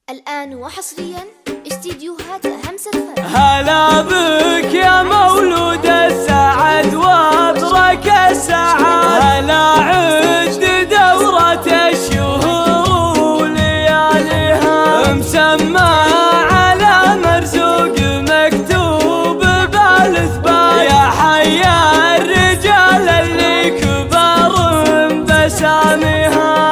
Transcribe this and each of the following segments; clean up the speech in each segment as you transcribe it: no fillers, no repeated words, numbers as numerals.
الآن وحصريا استديوهات همسة فرح. هلا بك يا مولود السعد وابرك السعد، هلا عد دورة الشهور ولياليها، مسمى على مرزوق مكتوب بالاثبات، يا حي الرجال اللي كبر بساميها.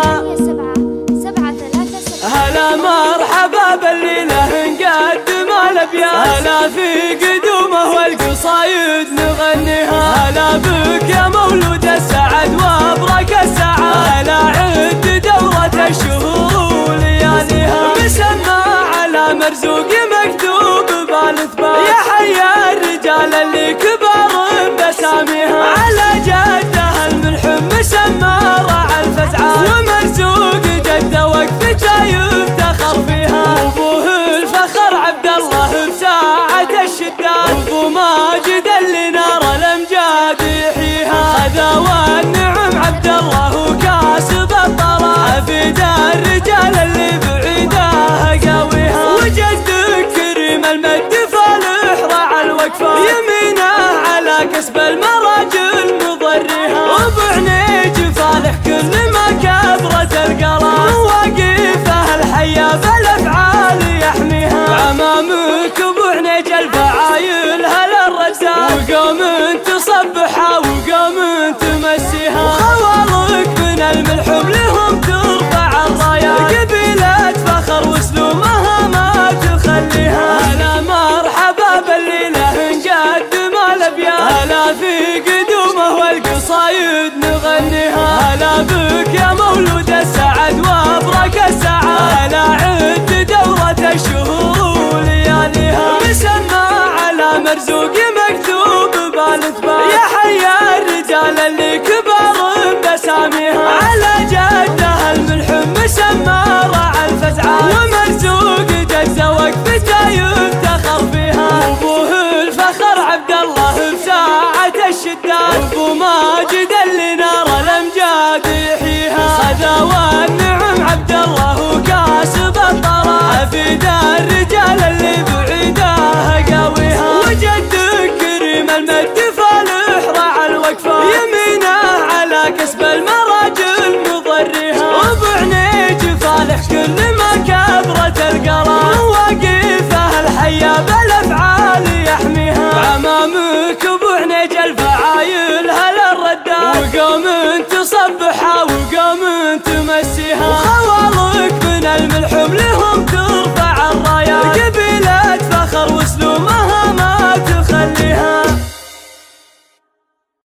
هلا مرحبا بالليلة نقدم الابيات، هلا في قدومه والقصايد نغنيها. هلا بك يا مولود السعد وابرك السعد، هلا عد دورة الشهور ولياليها، مسمى على مرزوق مكتوب بالاثبات، يا حي الرجال اللي كبر بساميها، على جده الملحم مسمى راعى الفزعات، ومرزوق جده وقفته يفتخر فيها، وابوه الفخر عبد الله بساعة الشداد، وابو ماجد اللي نار الامجاد يحييها، خذا والنعم عبد الله وكاسب الطلال، حفيد الرجال اللي بعيده قاويها، وجدك كريم المد فالح راعى الوقفه، يمينه على كسب المراجل مضريها، وبعنيج فالح كل ما كبرت القلال، وواقفه الحية بالافعال يحميها، عمامك وبعنيج الفعايل هلا الرزاق، وقوم تصبحها وقوم تمسيها، وخوالك من الملحم لهم ترفع الرايات، قبيلة فخر وسلومها ما تخليها. هلا مرحبا بالليلة نقدم الابيات، هلا في قدومه والقصايد نغنيها. هلا بك يا مولود السعد وابرك السعد، هلا عد دورة الشهور ولياليها، مسمى على مرزوق مكتوب بالاثبات، يا حي الرجال اللي كبر بساميها، على جده الملحم مسمى راعى الفزعات، ومرزوق جده وقفته يفتخر فيها، وابوه الفخر عبد الله بساعة الشداد، وابو ماجد اللي